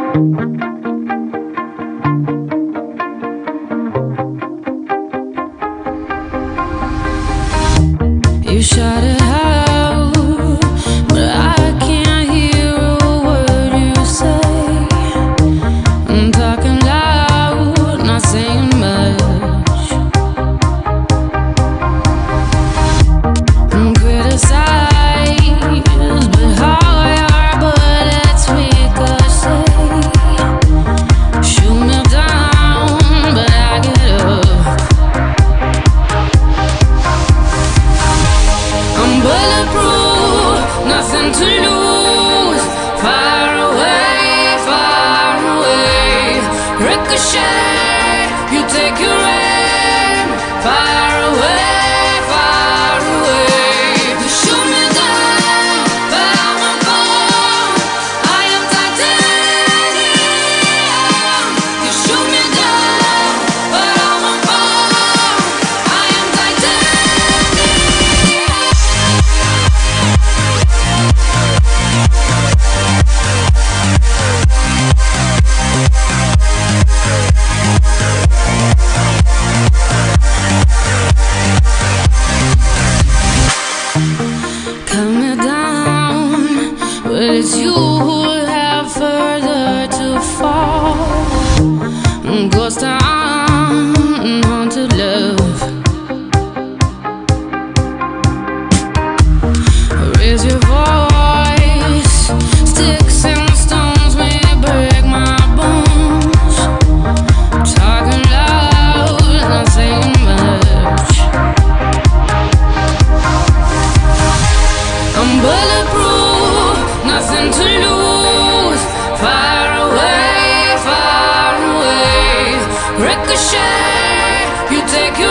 You shout it out, but I can't hear a word you say. I'm talking loud, not saying much. I'm criticized, but how your bullets ricochet. Shoot me down, but I get up. I'm bulletproof, nothing to lose. Far away, ricochet. You take your aim. Far away. You shoot me down, but I won't fall. I am titanium. You shoot me down, but I won't fall. I am titanium. Cut me down, but it's you who have further to fall. Ghost town, haunted love. Raise your voice, sticks and stones may break my bones. Talking loud, not saying much. I'm bulletproof, nothing to lose. Far away, ricochet. You take your